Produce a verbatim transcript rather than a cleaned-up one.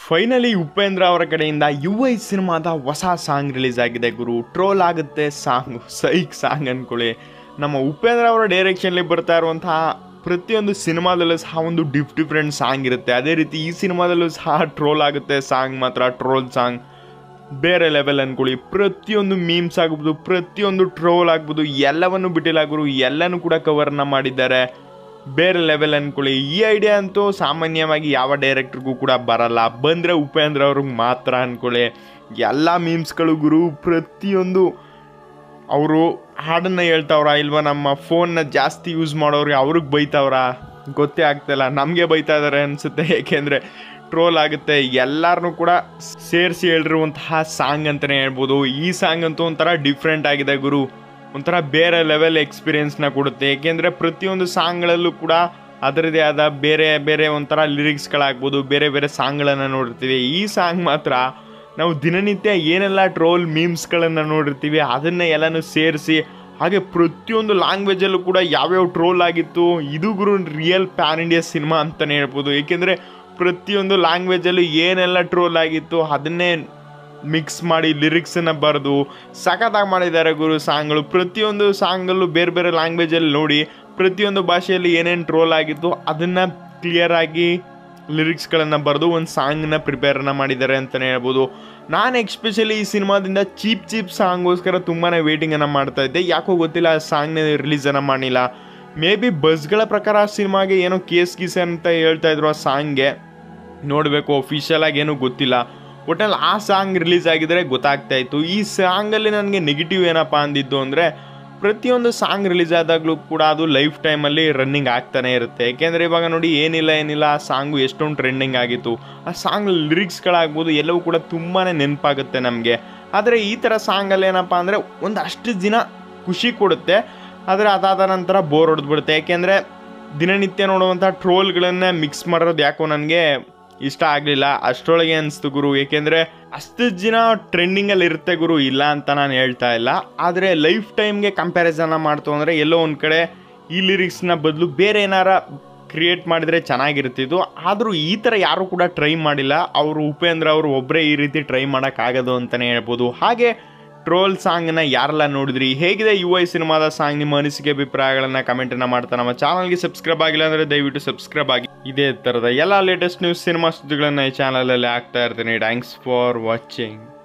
Finally Upendra ಅವರ ಕಡೆಯಿಂದ you I ಸಿನಿಮಾದ ಹೊಸ ಸಾಂಗ್ ರಿಲೀಸ್ ಆಗಿದೆ ಗುರು. ಟ್ರೋಲ್ ಆಗುತ್ತೆ ಸಾಂಗು, ಸೈಕ್ ಸಾಂಗ್ ಅಂದ್ಕೊಳ್ಳಿ. ನಮ್ಮ ಉಪೇಂದ್ರ ಅವರ ಡೈರೆಕ್ಷನ್ಲಿ ಬರ್ತಾ ಇರುವಂತಹ ಪ್ರತಿಯೊಂದು ಸಿನಿಮಾದಲ್ಲೂ ಸಹ ಒಂದು ಡಿಫ್ ಡಿಫ್ರೆಂಟ್ ಸಾಂಗ್ ಇರುತ್ತೆ. ಅದೇ ರೀತಿ ಈ ಸಿನಿಮಾದಲ್ಲೂ ಸಹ ಟ್ರೋಲ್ ಆಗುತ್ತೆ ಸಾಂಗ್, ಮಾತ್ರ ಟ್ರೋಲ್ ಸಾಂಗ್ ಬೇರೆ ಲೆವೆಲ್ ಅಂದ್ಕೊಳ್ಳಿ. ಪ್ರತಿಯೊಂದು ಮೀಮ್ಸ್ ಆಗ್ಬೋದು, ಪ್ರತಿಯೊಂದು ಟ್ರೋಲ್ ಆಗ್ಬೋದು, ಎಲ್ಲವನ್ನು ಬಿಟ್ಟಿಲ್ಲ ಗುರು, ಎಲ್ಲನೂ ಕೂಡ ಕವರ್ನ ಮಾಡಿದ್ದಾರೆ. ಬೇರೆ ಲೆವೆಲ್ ಅಂದ್ಕೊಳ್ಳಿ. ಈ ಐಡಿಯಾ ಅಂತೂ ಸಾಮಾನ್ಯವಾಗಿ ಯಾವ ಡೈರೆಕ್ಟ್ರಿಗೂ ಕೂಡ ಬರಲ್ಲ, ಬಂದರೆ ಉಪೇಂದ್ರ ಅವ್ರಿಗೆ ಮಾತ್ರ ಅಂದ್ಕೊಳ್ಳಿ. ಎಲ್ಲ ಮೀಮ್ಸ್ಗಳು ಗುರು, ಪ್ರತಿಯೊಂದು ಅವರು ಹಾಡನ್ನು ಹೇಳ್ತಾವ್ರ ಇಲ್ವಾ, ನಮ್ಮ ಫೋನ್ನ ಜಾಸ್ತಿ ಯೂಸ್ ಮಾಡೋರಿಗೆ ಅವ್ರಿಗೆ ಬೈತಾವ್ರ ಗೊತ್ತೇ ಆಗ್ತಾಯಿಲ್ಲ. ನಮಗೆ ಬೈತಾ ಇದ್ದಾರೆ ಅನಿಸುತ್ತೆ, ಏಕೆಂದರೆ ಟ್ರೋಲ್ ಆಗುತ್ತೆ. ಎಲ್ಲರನ್ನೂ ಕೂಡ ಸೇರಿಸಿ ಹೇಳಿರುವಂತಹ ಸಾಂಗ್ ಅಂತಲೇ ಹೇಳ್ಬೋದು. ಈ ಸಾಂಗ್ ಅಂತೂ ಒಂಥರ ಡಿಫ್ರೆಂಟ್ ಆಗಿದೆ ಗುರು, ಒಂಥರ ಬೇರೆ ಲೆವೆಲ್ ಎಕ್ಸ್ಪೀರಿಯೆನ್ಸ್ನ ಕೊಡುತ್ತೆ. ಏಕೆಂದರೆ ಪ್ರತಿಯೊಂದು ಸಾಂಗ್ಗಳಲ್ಲೂ ಕೂಡ ಅದರದೇ ಆದ ಬೇರೆ ಬೇರೆ ಒಂಥರ ಲಿರಿಕ್ಸ್ಗಳಾಗ್ಬೋದು, ಬೇರೆ ಬೇರೆ ಸಾಂಗ್ಗಳನ್ನು ನೋಡಿರ್ತೀವಿ. ಈ ಸಾಂಗ್ ಮಾತ್ರ ನಾವು ದಿನನಿತ್ಯ ಏನೆಲ್ಲ ಟ್ರೋಲ್ ಮೀಮ್ಸ್ಗಳನ್ನು ನೋಡಿರ್ತೀವಿ ಅದನ್ನೇ ಎಲ್ಲನೂ ಸೇರಿಸಿ, ಹಾಗೆ ಪ್ರತಿಯೊಂದು ಲ್ಯಾಂಗ್ವೇಜಲ್ಲೂ ಕೂಡ ಯಾವ್ಯಾವ ಟ್ರೋಲ್ ಆಗಿತ್ತು. ಇದು ಗುರು ರಿಯಲ್ ಪ್ಯಾನ್ ಇಂಡಿಯಾ ಸಿನಿಮಾ ಅಂತಲೇ ಹೇಳ್ಬೋದು. ಏಕೆಂದರೆ ಪ್ರತಿಯೊಂದು ಲ್ಯಾಂಗ್ವೇಜಲ್ಲೂ ಏನೆಲ್ಲ ಟ್ರೋಲ್ ಆಗಿತ್ತು ಅದನ್ನೇ ಮಿಕ್ಸ್ ಮಾಡಿ ಲಿರಿಕ್ಸನ್ನು ಬರೆದು ಸಖತ್ತಾಗಿ ಮಾಡಿದ್ದಾರೆ ಗುರು ಸಾಂಗ್ಗಳು. ಪ್ರತಿಯೊಂದು ಸಾಂಗಲ್ಲೂ ಬೇರೆ ಬೇರೆ ಲ್ಯಾಂಗ್ವೇಜಲ್ಲಿ ನೋಡಿ ಪ್ರತಿಯೊಂದು ಭಾಷೆಯಲ್ಲಿ ಏನೇನು ಟ್ರೋಲ್ ಆಗಿತ್ತು ಅದನ್ನು ಕ್ಲಿಯರಾಗಿ ಲಿರಿಕ್ಸ್ಗಳನ್ನು ಬರೆದು ಒಂದು ಸಾಂಗನ್ನ ಪ್ರಿಪೇರನ್ನು ಮಾಡಿದ್ದಾರೆ ಅಂತಲೇ ಹೇಳ್ಬೋದು. ನಾನು ಎಕ್ಸ್ಪೆಷಲಿ ಈ ಸಿನಿಮಾದಿಂದ ಚೀಪ್ ಚೀಪ್ ಸಾಂಗ್ಗೋಸ್ಕರ ತುಂಬಾ ವೇಟಿಂಗನ್ನು ಮಾಡ್ತಾ ಇದ್ದೆ. ಯಾಕೋ ಗೊತ್ತಿಲ್ಲ ಆ ಸಾಂಗ್ನ ರಿಲೀಸನ್ನು ಮಾಡಿಲ್ಲ. ಮೇ ಬಿ ಬಸ್ಗಳ ಪ್ರಕಾರ ಆ ಸಿನಿಮಾಗೆ ಏನೋ ಕೇಸ್ ಗೀಸ್ ಅಂತ ಹೇಳ್ತಾ ಇದ್ರು. ಆ ಸಾಂಗ್ಗೆ ನೋಡಬೇಕು, ಅಫಿಷಿಯಲ್ ಆಗಿ ಏನೂ ಗೊತ್ತಿಲ್ಲ. ಒಟ್ಟಲ್ಲಿ ಆ ಸಾಂಗ್ ರಿಲೀಸ್ ಆಗಿದ್ರೆ ಗೊತ್ತಾಗ್ತಾ ಇತ್ತು. ಈ ಸಾಂಗಲ್ಲಿ ನನಗೆ ನೆಗೆಟಿವ್ ಏನಪ್ಪ ಅಂದಿದ್ದು ಅಂದರೆ, ಪ್ರತಿಯೊಂದು ಸಾಂಗ್ ರಿಲೀಸ್ ಆದಾಗಲೂ ಕೂಡ ಅದು ಲೈಫ್ ಟೈಮಲ್ಲಿ ರನ್ನಿಂಗ್ ಆಗ್ತಾನೆ ಇರುತ್ತೆ. ಏಕೆಂದರೆ ಇವಾಗ ನೋಡಿ ಏನಿಲ್ಲ ಏನಿಲ್ಲ ಆ ಸಾಂಗು ಎಷ್ಟೊಂದು ಟ್ರೆಂಡಿಂಗ್ ಆಗಿತ್ತು. ಆ ಸಾಂಗ್ ಲಿರಿಕ್ಸ್ಗಳಾಗ್ಬೋದು ಎಲ್ಲವೂ ಕೂಡ ತುಂಬಾ ನೆನಪಾಗುತ್ತೆ ನಮಗೆ. ಆದರೆ ಈ ಥರ ಸಾಂಗಲ್ಲಿ ಏನಪ್ಪ ಅಂದರೆ ಒಂದು ಅಷ್ಟು ದಿನ ಖುಷಿ ಕೊಡುತ್ತೆ, ಆದರೆ ಅದಾದ ನಂತರ ಬೋರ್ ಹೊಡೆದ್ಬಿಡುತ್ತೆ. ಏಕೆಂದರೆ ದಿನನಿತ್ಯ ನೋಡುವಂಥ ಟ್ರೋಲ್ಗಳನ್ನೇ ಮಿಕ್ಸ್ ಮಾಡೋದು ಯಾಕೋ ನನಗೆ ಇಷ್ಟ ಆಗಲಿಲ್ಲ. ಅಷ್ಟರೊಳಗೆ ಅನಿಸ್ತು ಗುರು. ಏಕೆಂದರೆ ಅಷ್ಟು ದಿನ ಟ್ರೆಂಡಿಂಗಲ್ಲಿ ಇರುತ್ತೆ ಗುರು, ಇಲ್ಲ ಅಂತ ನಾನು ಹೇಳ್ತಾ ಇಲ್ಲ. ಆದರೆ ಲೈಫ್ ಟೈಮ್ಗೆ ಕಂಪ್ಯಾರಿಸನ್ನ ಮಾಡ್ತು ಅಂದರೆ ಎಲ್ಲೋ ಒಂದು ಕಡೆ ಈ ಲಿರಿಕ್ಸ್ನ ಬದಲು ಬೇರೆ ಏನಾರ ಕ್ರಿಯೇಟ್ ಮಾಡಿದರೆ ಚೆನ್ನಾಗಿರ್ತಿದ್ದು. ಆದರೂ ಈ ಥರ ಯಾರೂ ಕೂಡ ಟ್ರೈ ಮಾಡಿಲ್ಲ. ಅವರು ಉಪೇಂದ್ರ ಅವರು ಒಬ್ಬರೇ ಈ ರೀತಿ ಟ್ರೈ ಮಾಡೋಕ್ಕಾಗೋದು ಅಂತಲೇ ಹೇಳ್ಬೋದು. ಹಾಗೆ ಟ್ರೋಲ್ ಸಾಂಗನ್ನು ಯಾರೆಲ್ಲ ನೋಡಿದ್ರಿ, ಹೇಗಿದೆ ಯು ಐ ಸಿನಿಮಾದ ಸಾಂಗ್, ನಿಮ್ಮ ಅನಿಸಿಕೆ ಅಭಿಪ್ರಾಯಗಳನ್ನು ಕಮೆಂಟನ್ನು ಮಾಡ್ತಾ ನಮ್ಮ ಚಾನಲ್ಗೆ ಸಬ್ಸ್ಕ್ರೈಬ್ ಆಗಿಲ್ಲ ಅಂದರೆ ದಯವಿಟ್ಟು ಸಬ್ಸ್ಕ್ರೈಬ್ ಆಗಿ. ಇದೇ ಥರದ ಎಲ್ಲ ಲೇಟೆಸ್ಟ್ ನ್ಯೂಸ್ ಸಿನಿಮಾ ಸುದ್ದಿಗಳನ್ನು ಈ ಚಾನಲಲ್ಲಿ ಆಗ್ತಾ ಇರ್ತೀನಿ. Thanks for watching.